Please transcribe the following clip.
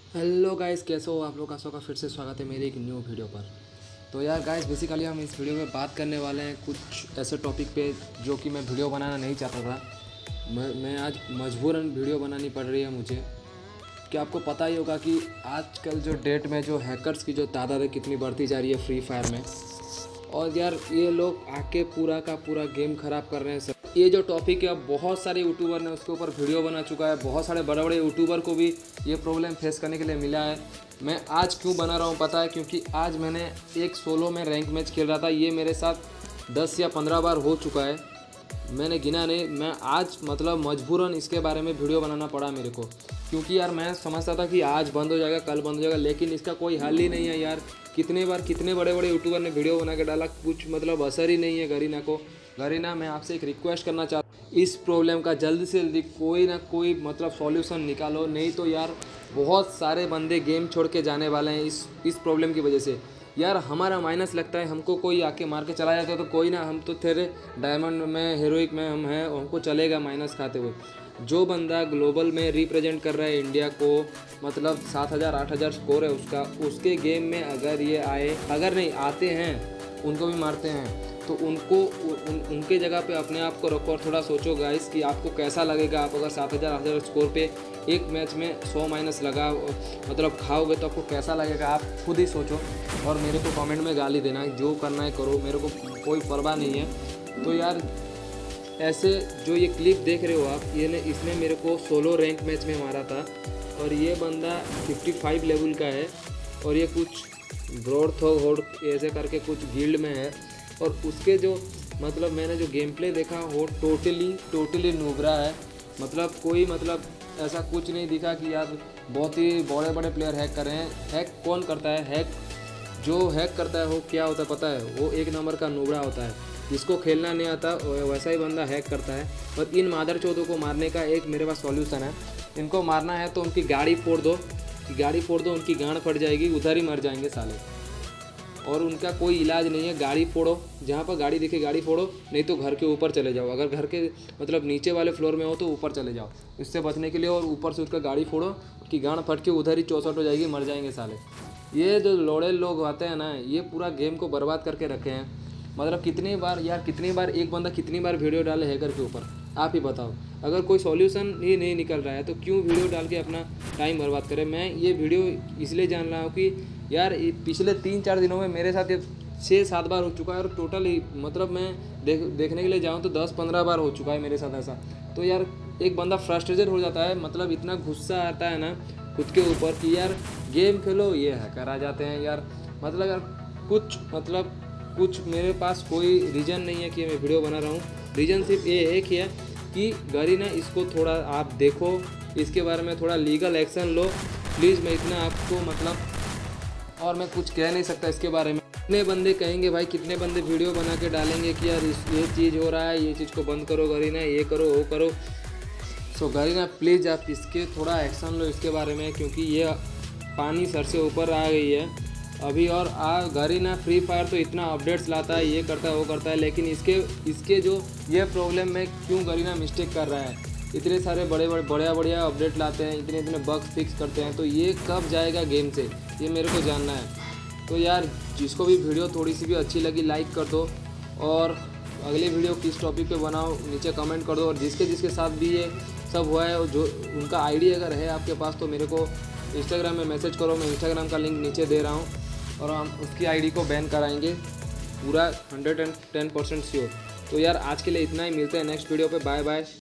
Hello guys, कैसे हो आप लोग? का फिर से स्वागत है मेरे एक न्यू वीडियो पर। तो यार गाइस, बेसिकली हम इस वीडियो में बात करने वाले हैं कुछ ऐसे टॉपिक पे जो कि मैं वीडियो बनाना नहीं चाहता था। मैं आज मजबूरन वीडियो बनानी पड़ रही है मुझे। कि आपको पता ही होगा कि आजकल जो डेट में जो हैकर्स की जो तादाद है कितनी बढ़ती जा रही है फ्री फायर में। और यार ये लोग आके पूरा का पूरा गेम ख़राब कर रहे हैं सब। ये जो टॉपिक है बहुत सारे यूट्यूबर ने उसके ऊपर वीडियो बना चुका है। बहुत सारे बड़े बड़े यूट्यूबर को भी ये प्रॉब्लम फेस करने के लिए मिला है। मैं आज क्यों बना रहा हूँ पता है? क्योंकि आज मैंने एक सोलो में रैंक मैच खेल रहा था। ये मेरे साथ 10 या 15 बार हो चुका है, मैंने गिना नहीं। मैं आज मतलब मजबूरन इसके बारे में वीडियो बनाना पड़ा मेरे को। क्योंकि यार मैं समझता था कि आज बंद हो जाएगा, कल बंद हो जाएगा, लेकिन इसका कोई हल ही नहीं है यार। कितने बार कितने बड़े बड़े यूट्यूबर ने वीडियो बना के डाला, कुछ मतलब असर ही नहीं है गरीना को। गरीना, मैं आपसे एक रिक्वेस्ट करना चाहता हूँ, इस प्रॉब्लम का जल्दी से जल्दी कोई ना कोई मतलब सॉल्यूशन निकालो। नहीं तो यार बहुत सारे बंदे गेम छोड़ के जाने वाले हैं इस प्रॉब्लम की वजह से। यार हमारा माइनस लगता है, हमको कोई आके मार के चला जाता है तो कोई ना, हम तो तेरे डायमंड में हीरोइक में हम हैं, हमको चलेगा माइनस खाते हुए। जो बंदा ग्लोबल में रिप्रेजेंट कर रहा है इंडिया को, मतलब 7,000 8,000 स्कोर है उसका, उसके गेम में अगर ये आए, अगर नहीं आते हैं उनको भी मारते हैं, तो उनके जगह पे अपने आप को रखो और थोड़ा सोचो गाइस कि आपको कैसा लगेगा। आप अगर 7,000 8,000 स्कोर पे एक मैच में 100 माइनस लगा मतलब खाओगे तो आपको कैसा लगेगा, आप खुद ही सोचो। और मेरे को कमेंट में गाली देना, जो करना है करो, मेरे को कोई परवाह नहीं है। तो यार ऐसे जो ये क्लिप देख रहे हो आप, इसने मेरे को सोलो रैंक मैच में मारा था। और ये बंदा 55 लेवल का है और ये कुछ ब्रॉड थॉग होड ऐसे करके कुछ गिल्ड में है। और उसके जो मतलब मैंने जो गेम प्ले देखा वो टोटली नुबरा है। मतलब कोई मतलब ऐसा कुछ नहीं दिखा कि यार बहुत ही बड़े बड़े प्लेयर हैक कर रहे हैं। हैक कौन करता है? जो हैक करता है वो क्या होता है पता है? वो एक नंबर का नुबड़ा होता है, जिसको खेलना नहीं आता वैसा ही बंदा हैक करता है। और इन मादर चौधों को मारने का एक मेरे पास सॉल्यूशन है। इनको मारना है तो उनकी गाड़ी फोड़ दो, उनकी गांड फट जाएगी, उधर ही मर जाएंगे साले। और उनका कोई इलाज नहीं है। गाड़ी फोड़ो, जहाँ पर गाड़ी दिखे गाड़ी फोड़ो, नहीं तो घर के ऊपर चले जाओ। अगर घर के मतलब नीचे वाले फ्लोर में हो तो ऊपर चले जाओ इससे बचने के लिए। और ऊपर से उसका गाड़ी फोड़ो, उसकी गांड फट के उधर ही चौसठ हो जाएगी, मर जाएंगे साले। ये जो लोड़े लोग आते हैं ना, ये पूरा गेम को बर्बाद करके रखे हैं। मतलब कितनी बार एक बंदा कितनी बार वीडियो डाले हैकर के ऊपर, आप ही बताओ। अगर कोई सॉल्यूशन ही नहीं निकल रहा है तो क्यों वीडियो डाल के अपना टाइम बर्बाद करें। मैं ये वीडियो इसलिए जान रहा हूँ कि यार पिछले 3-4 दिनों में मेरे साथ ये 6-7 बार हो चुका है। और टोटल ही मतलब मैं देखने के लिए जाऊँ तो 10-15 बार हो चुका है मेरे साथ ऐसा। तो यार एक बंदा फ्रस्ट्रेटेड हो जाता है, मतलब इतना गुस्सा आता है ना खुद के ऊपर कि यार गेम खेलो, ये हैकर आ जाते हैं यार। मतलब यार कुछ मेरे पास कोई रीज़न नहीं है कि मैं वीडियो बना रहा हूँ। रीज़न सिर्फ ये एक ही है कि गरीना इसको थोड़ा आप देखो, इसके बारे में थोड़ा लीगल एक्शन लो प्लीज़। मैं इतना आपको मतलब और मैं कुछ कह नहीं सकता इसके बारे में। कितने बंदे कहेंगे भाई, कितने बंदे वीडियो बना के डालेंगे कि यार ये चीज़ हो रहा है, ये चीज़ को बंद करो गरीना, ये करो वो करो। सो गरीना प्लीज़ आप इसके थोड़ा एक्शन लो इसके बारे में, क्योंकि ये पानी सर से ऊपर आ गई है अभी। और गरीना फ्री फायर तो इतना अपडेट्स लाता है, ये करता है वो करता है, लेकिन इसके जो ये प्रॉब्लम में क्यों गरीना मिस्टेक कर रहा है। इतने सारे बढ़िया अपडेट लाते हैं, इतने बग्स फिक्स करते हैं, तो ये कब जाएगा गेम से, ये मेरे को जानना है। तो यार जिसको भी वीडियो थोड़ी सी भी अच्छी लगी लाइक कर दो, और अगली वीडियो किस टॉपिक पे बनाओ नीचे कमेंट कर दो। और जिसके साथ भी ये सब हुआ है, जो उनका आईडी अगर है आपके पास तो मेरे को इंस्टाग्राम में मैसेज करो। मैं इंस्टाग्राम का लिंक नीचे दे रहा हूँ और हम उसकी आईडी को बैन कराएंगे पूरा 110% श्योर। तो यार आज के लिए इतना ही, मिलते हैं नेक्स्ट वीडियो पे। Bye bye.